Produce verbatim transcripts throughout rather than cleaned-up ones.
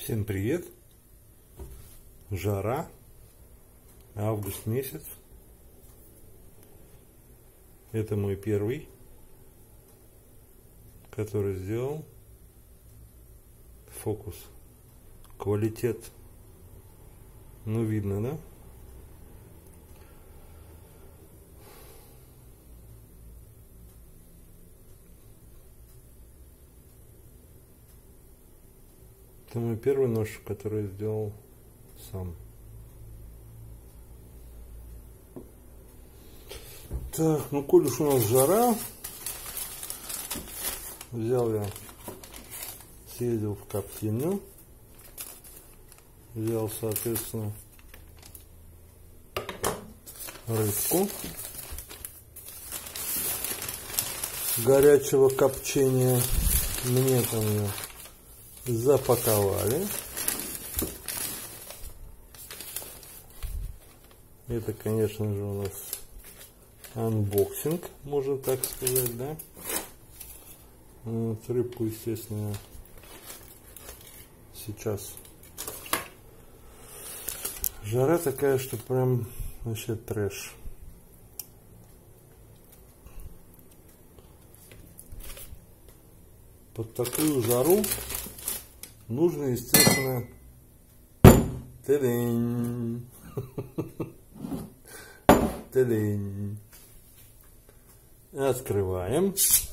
Всем привет! Жара, август месяц. Это мой первый, который сделал фокус. Квалитет, ну видно, да? Это мой первый нож, который я сделал сам. Так, ну коль уж у нас жара, взял я, съездил в коптильню, взял, соответственно, рыбку горячего копчения. Мне там ее запаковали. Это, конечно же, у нас анбоксинг, можно так сказать, да? Вот, рыбку, естественно, сейчас жара такая, что прям вообще трэш. Под такую жару нужно, естественно, тадынь, тадынь. Открываем.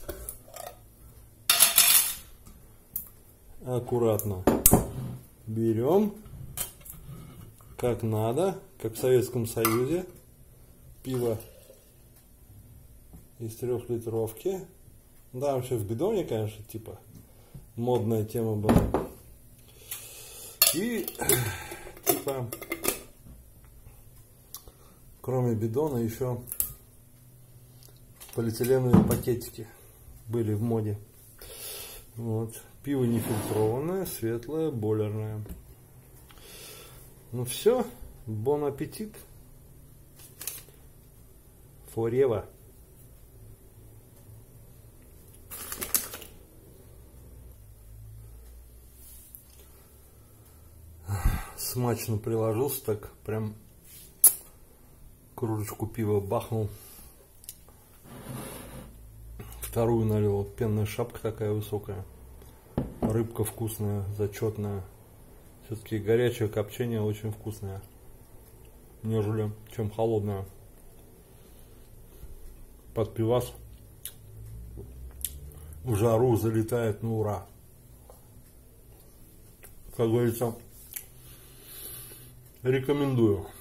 Аккуратно берем, как надо, как в Советском Союзе, пиво из трехлитровки. Да, вообще в бидоне, конечно, типа модная тема была. И типа кроме бидона еще полиэтиленовые пакетики были в моде. Вот. Пиво не фильтрованное, светлое, бойлерное. Ну все, бон аппетит. Форева. Смачно приложился, так прям кружечку пива бахнул. Вторую налил, пенная шапка такая высокая. Рыбка вкусная, зачетная. Все-таки горячее копчение очень вкусное, нежели чем холодное. Под пивас в жару залетает на ура. Как говорится, рекомендую.